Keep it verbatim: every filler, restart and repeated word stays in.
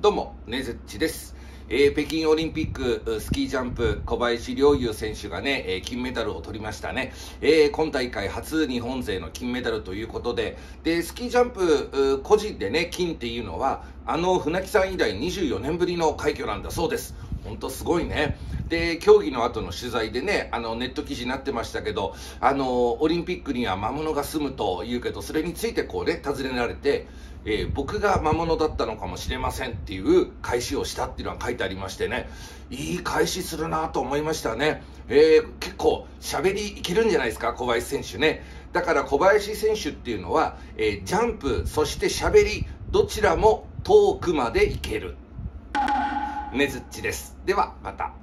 どうも、ねずっちです。えー、北京オリンピックスキージャンプ小林陵侑選手がね、えー、金メダルを取りましたね。えー、今大会初日本勢の金メダルということで、でスキージャンプ個人でね金っていうのはあの船木さん以来にじゅうよねんぶりの快挙なんだそうです。本当すごいね。で競技の後の取材でね、あのネット記事になってましたけど、あのオリンピックには魔物が住むというけど、それについてこうね尋ねられて、えー、僕が魔物だったのかもしれませんっていう返しをしたっていうのが書いてありましてね、いい返しするなと思いましたね。えー、結構喋りいけるんじゃないですか、小林選手ね。だから小林選手っていうのは、えー、ジャンプそして喋りどちらも遠くまでいける。ねずっちです。ではまた。